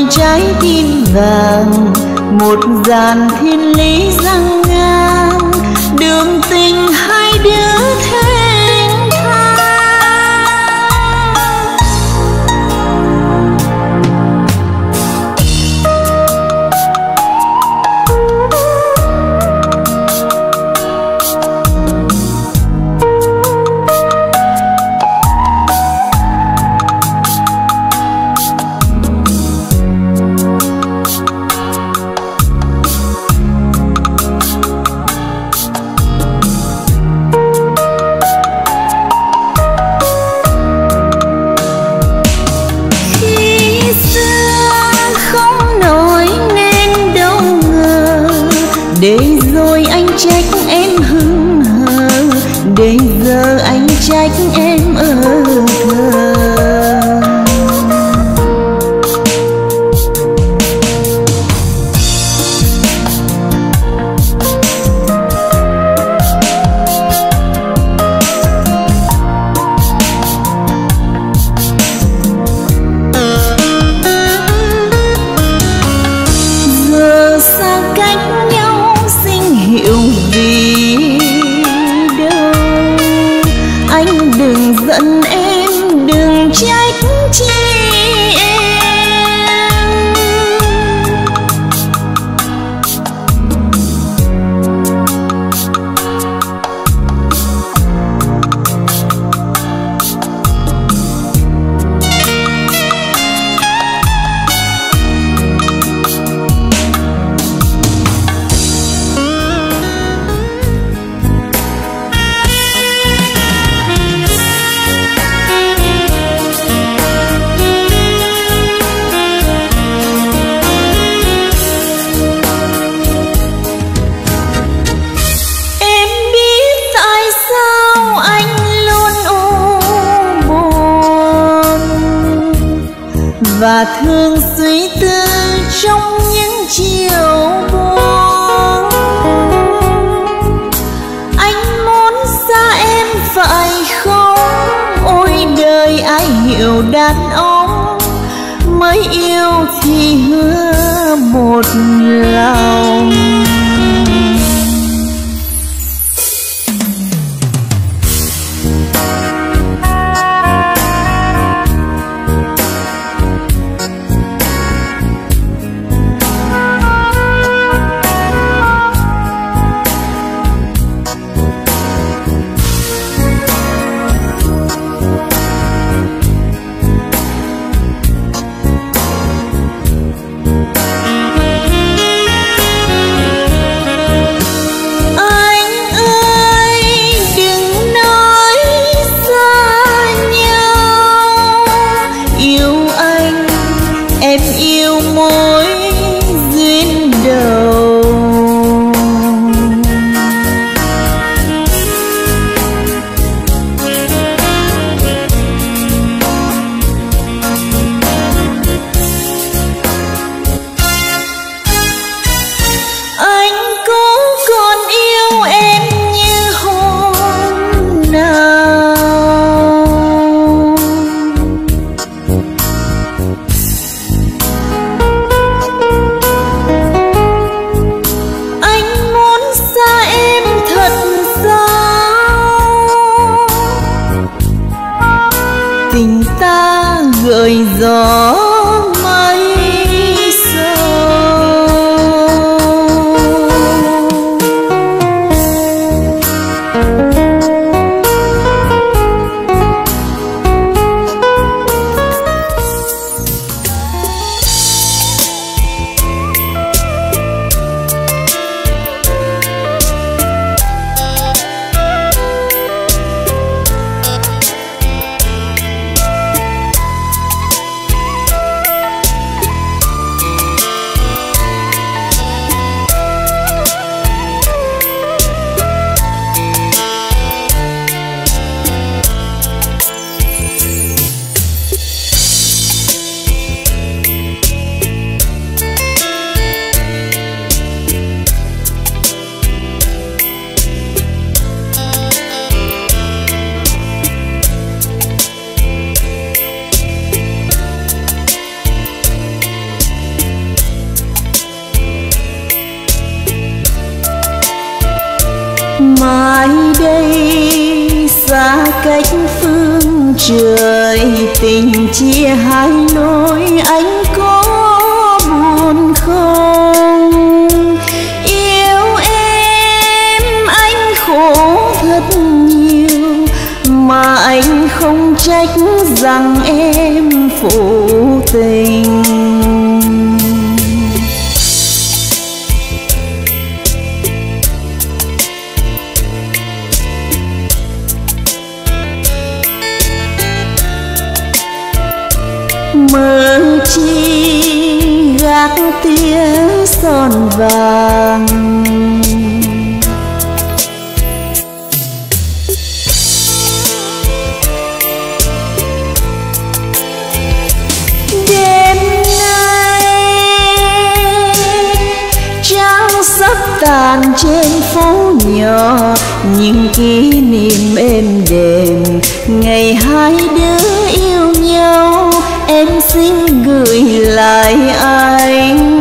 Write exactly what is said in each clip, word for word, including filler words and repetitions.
trái tim vàng, một dàn thiên lý răng ngang, đường tình hai đứa thênh thang. Để rồi anh trách em hững hờ, để giờ anh trách em ở thờ. Giờ xa cách hiểu vì đâu, anh đừng giận em, đừng trách chi em. Và thường suy tư trong những chiều buồn, anh muốn xa em phải không? Ôi đời ai hiểu đàn ông, mới yêu thì hứa một lòng. mai đây xa cách phương trời, tình chia hai lối anh có buồn không? Yêu em anh khổ thật nhiều, mà anh không trách rằng em phụ tình. Mơ chi gác tia son vàng, đêm nay trăng sắp tàn trên phố nhỏ, những kỷ niệm êm đềm ngày hai đứa yêu nhau em xin gửi lại anh.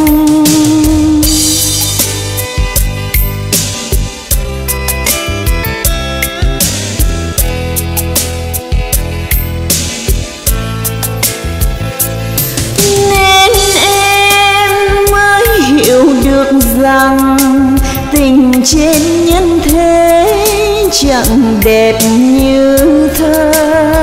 Nên em mới hiểu được rằng tình trên nhân thế chẳng đẹp như thơ.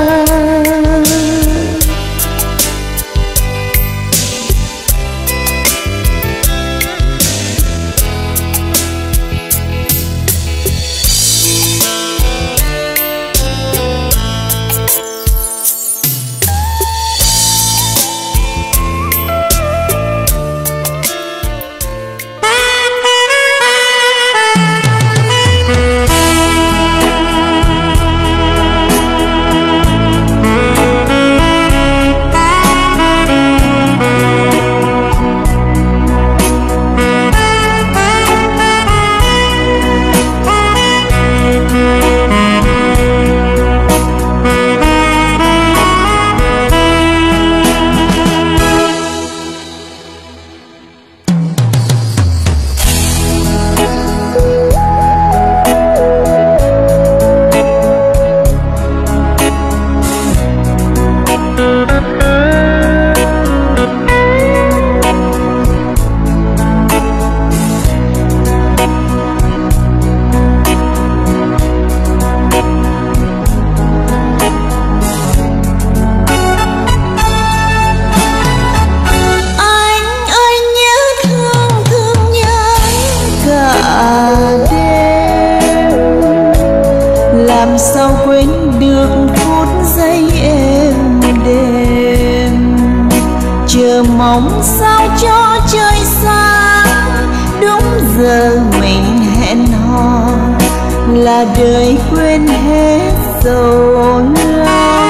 Làm sao quên được phút giây êm đềm, chờ mong sao cho trời sáng, đúng giờ mình hẹn hò là đời quên hết sầu lo.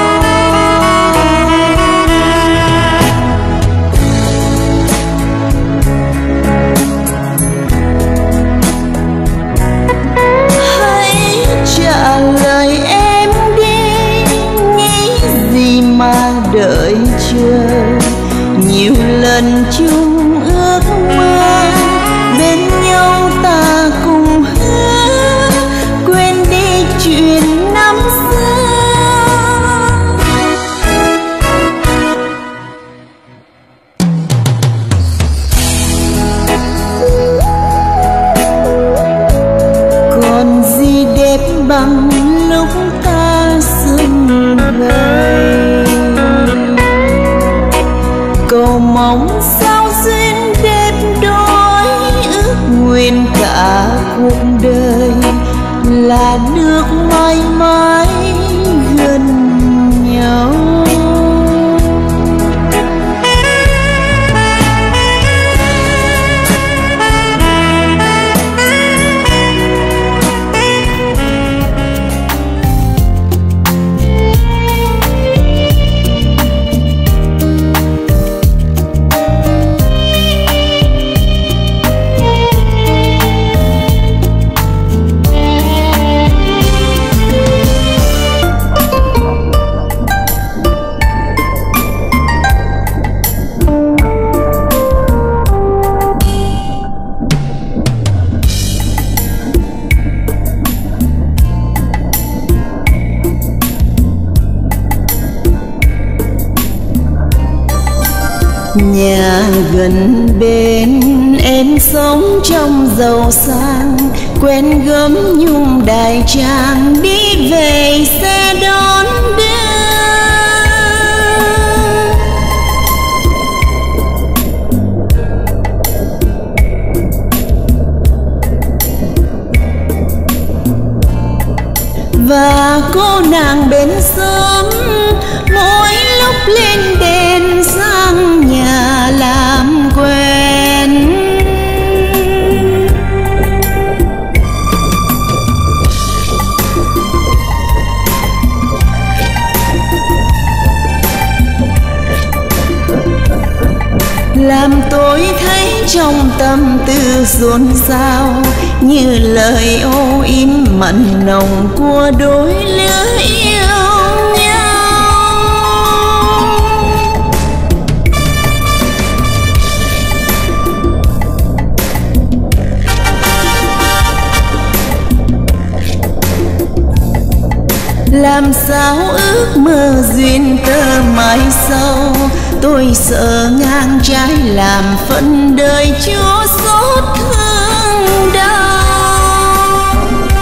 Trả lời em đi, nghĩ gì mà đợi chờ, nhiều lần chung ước mơ bên nhau ta cùng hứa quên đi chuyện năm xưa. Còn gì đẹp bằng lúc ta xưng vầy, cầu mong sao duyên đẹp đôi, ước nguyện cả cuộc đời là được mãi mãi gần nhau. Nhà gần bên em sống trong giàu sang, quen gấm nhung đại tràng, đi về xe đón đưa. Và cô nàng bên sớm mỗi lúc lên đèn sang nhà làm quen. Làm tôi thấy trong tâm tư xôn xao, như lời ô yếm mặn nồng của đôi lứa yêu nhau. Làm sao ước mơ duyên tơ mãi sâu, tôi sợ ngang trái làm phận đời chúa xót thương đau.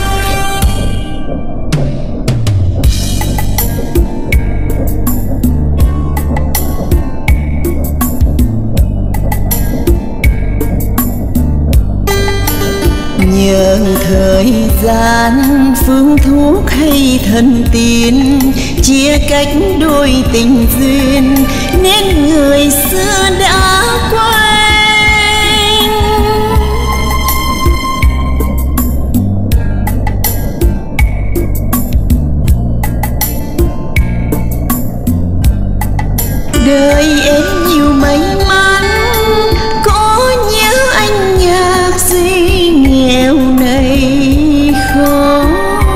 Nhờ thời gian phương thuốc hay thần tiên chia cách đôi tình duyên, nên người xưa đã quên. Đời em nhiều may mắn, có nhớ anh nhạc sĩ nghèo này không?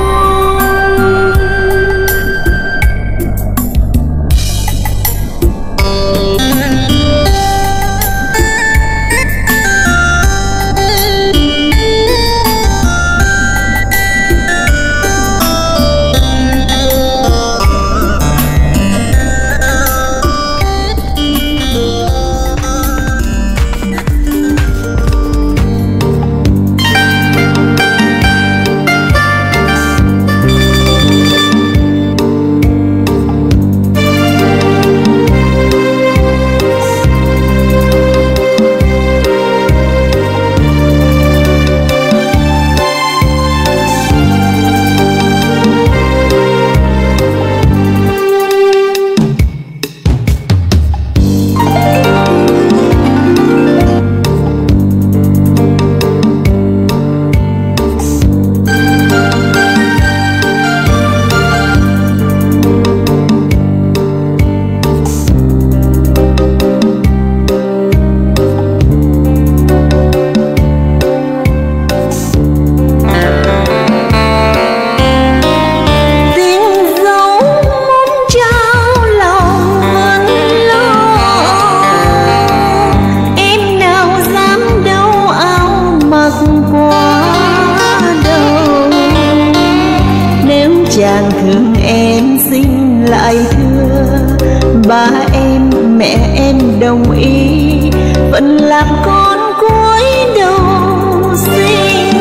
Chàng thương em xin lại thưa, ba em mẹ em đồng ý vẫn làm con cuối đầu sinh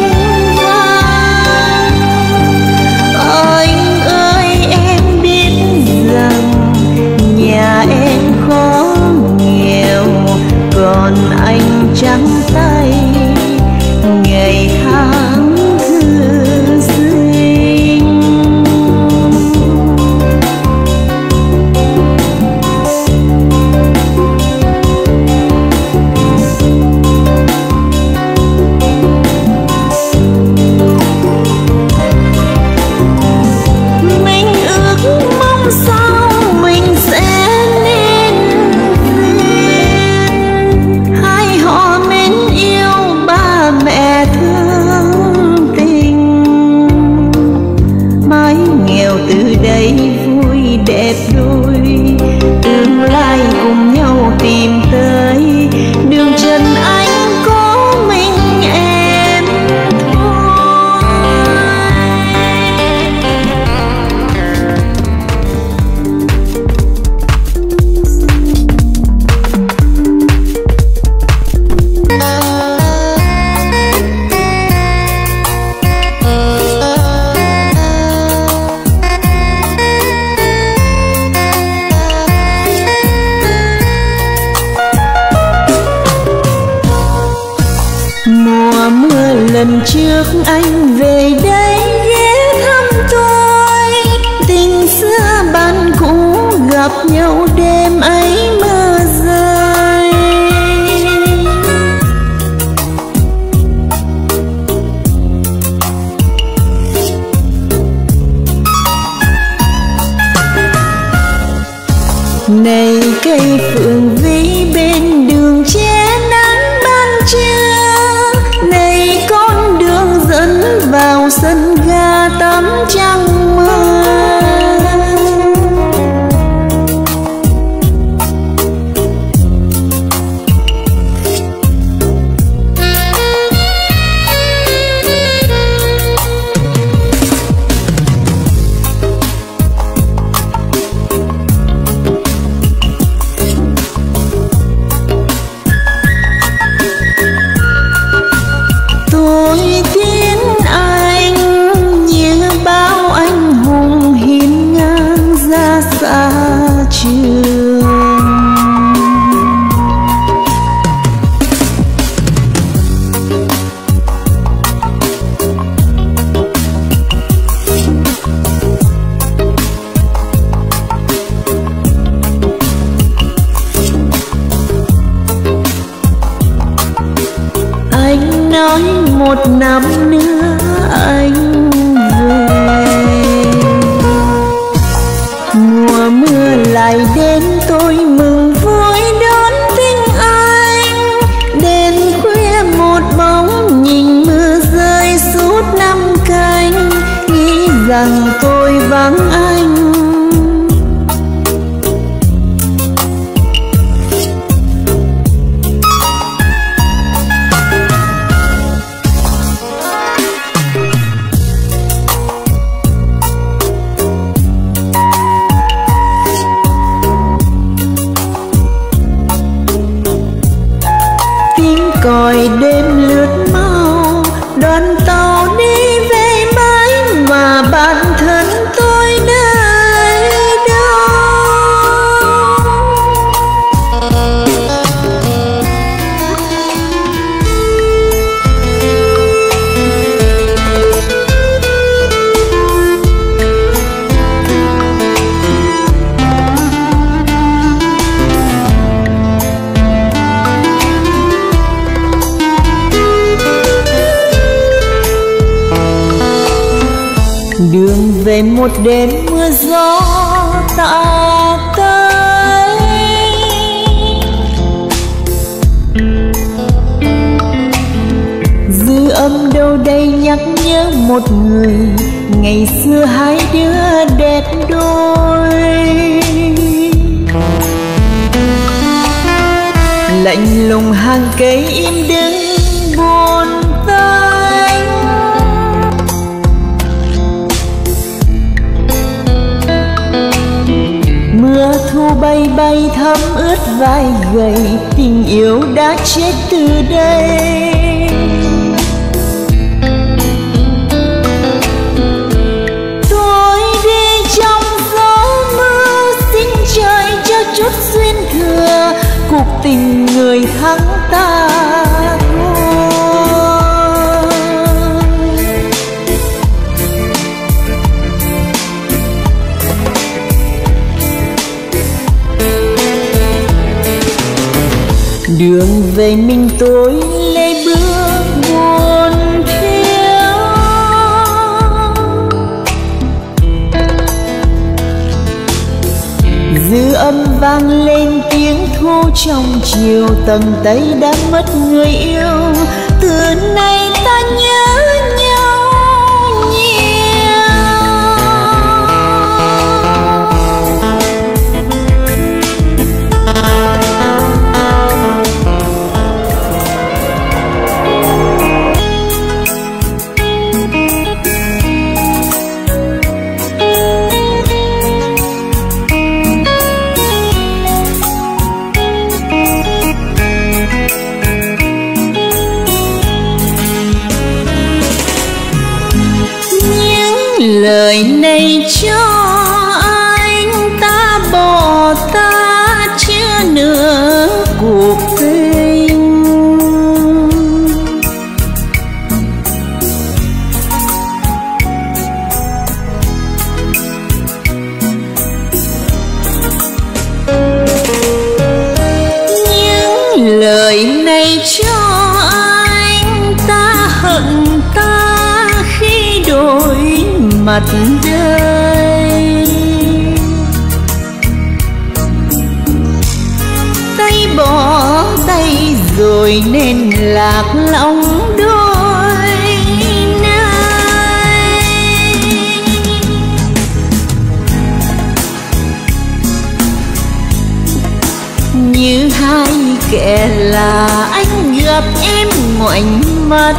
vang. Anh ơi em biết rằng nhà em khó nghèo, còn anh trắng tay ngày tháng thư sinh. mùa mưa lần trước anh về đây ghé thăm tôi, tình xưa bạn cũ gặp nhau đêm ấy mưa rơi. Này cây phượng vĩ bên đường che nắng ban trưa, này con đường dẫn vào sân ga tắm trăng mưa. Một năm nữa anh về, mùa mưa lại đến tôi mừng vui đón tin anh. Đêm khuya một bóng nhìn mưa rơi suốt năm canh, nghĩ rằng tôi vắng anh. Còi đêm lướt mau, đoàn tàu đi về mãi mà bản thân tôi nơi đâu. Đường về một đêm mưa gió tạ tới, dư âm đâu đây nhắc nhớ một người ngày xưa hai đứa đẹp đôi. Lạnh lùng hàng cây im đứng buồn tênh, mưa thu bay bay thấm ướt vai gầy, tình yêu đã chết từ đây. Tôi đi trong gió mưa, xin trời cho chút duyên thừa, cuộc tình người thắng ta đường về mình tôi lê bước buồn phiêu, dư âm vang lên tiếng thu trong chiều, tầng tây đã mất người yêu, từ nay ta nhớ nhau nhiều. Lời này cho anh ta bỏ ta chưa nửa cuộc tình, mặt đời. Tay bỏ tay rồi nên lạc lòng đôi nơi. Như hai kẻ là anh gặp em ngoảnh mặt,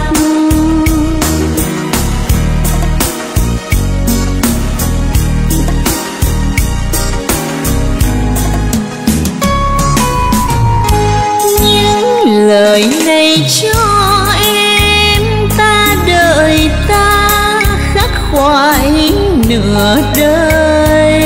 lời này cho em ta đợi ta khắc khoải nửa đời.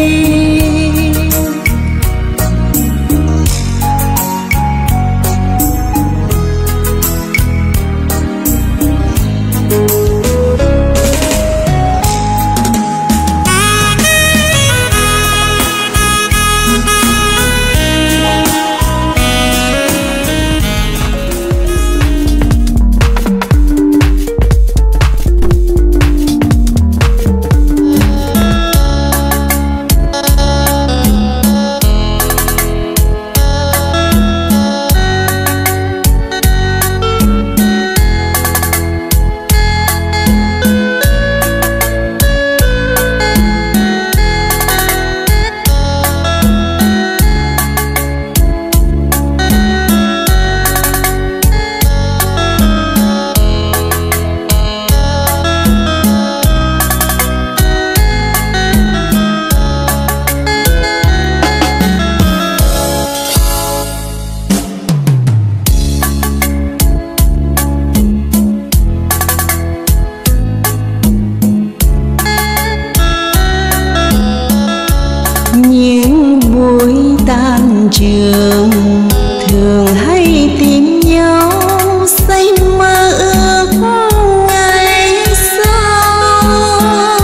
Tan trường thường hay tìm nhau say mơ ước ngày sau.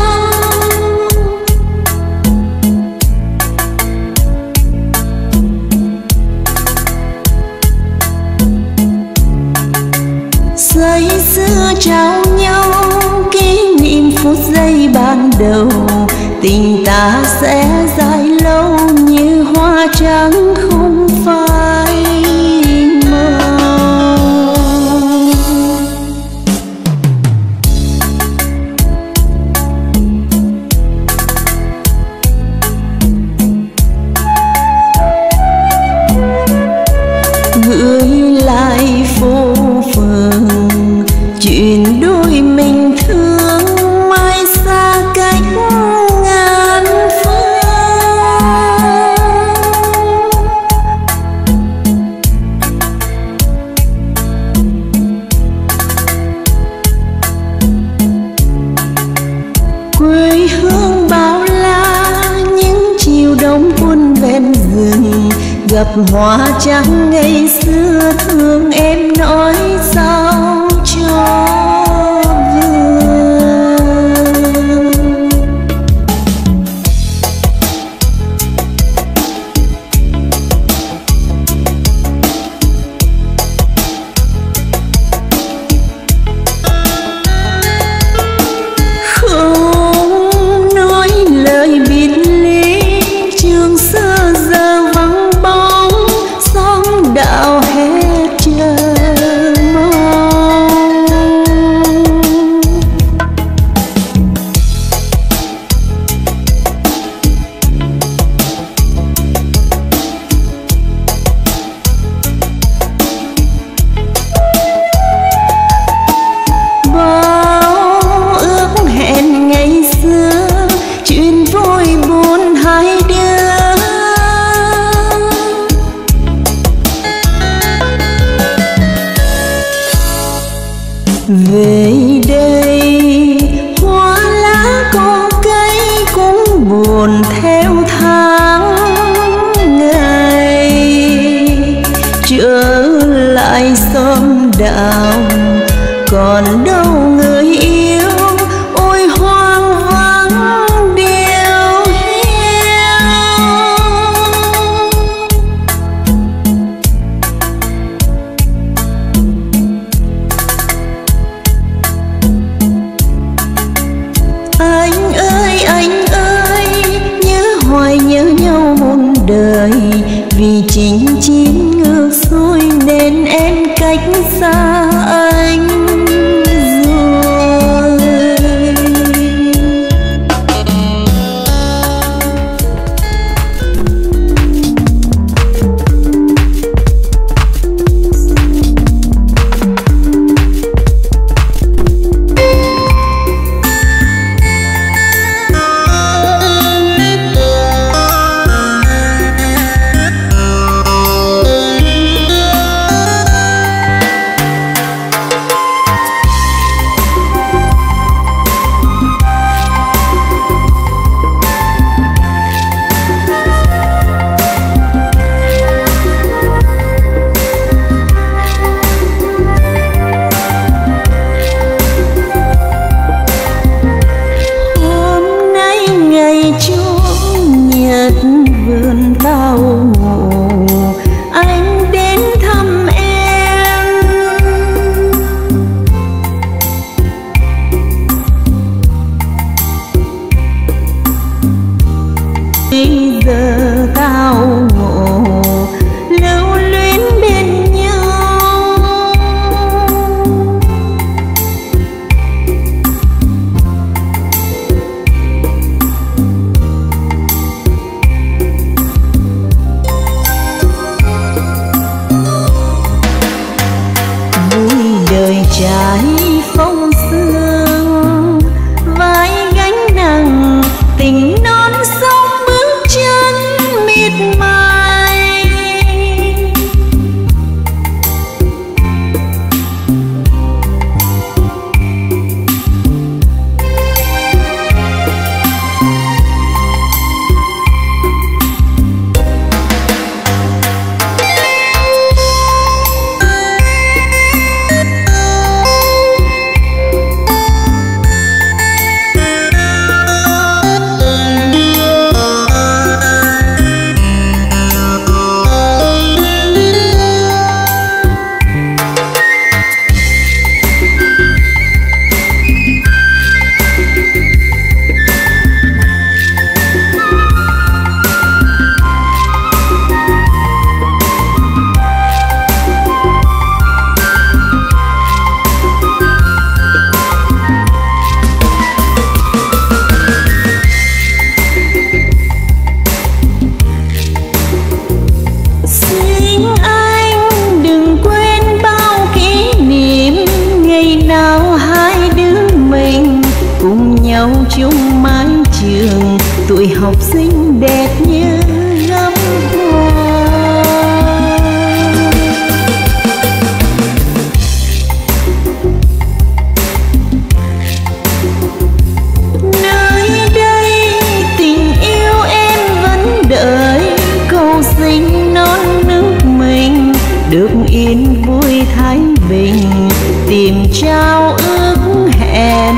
Say sưa trao nhau kỷ niệm phút giây ban đầu, tình ta sẽ dài lâu như hoa trắng không phai màu. Gửi lại phố phường chuyện đôi mình thương, mai xa cách ngàn phương. Quê hương bao la những chiều đông buồn ven rừng, gặp hoa trắng ngày xưa thương em nói sao cho về đây. Hoa lá có cây cũng buồn theo tháng ngày, trở lại xóm đạo còn đâu người yêu, ôi hoang vắng điều hiu. Ai đời trải phong sương, vai gánh nặng tình non sông bước chân miệt mài. Chung mái trường tuổi học sinh đẹp như ngắm hoa. Nơi đây tình yêu em vẫn đợi, cầu xin non nước mình được yên vui thái bình, tìm trao ước hẹn.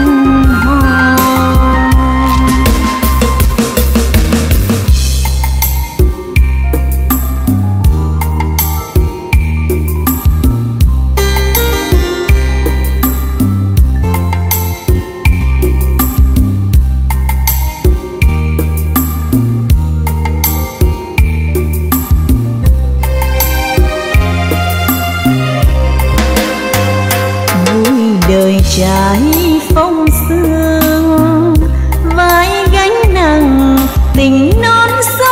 Đời trải phong sương, vai gánh nặng tình non sông